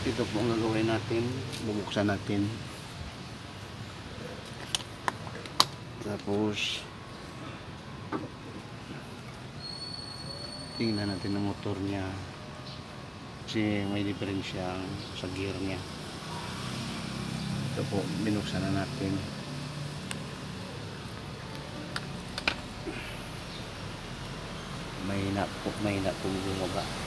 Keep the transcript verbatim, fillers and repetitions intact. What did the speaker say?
Ito po ang gagawin natin. Bubuksan natin. Tapos tingnan natin ang motor niya. Kasi may diferensya sa gear niya. Ito po, binuksan na natin. May na po, may na po bumaba.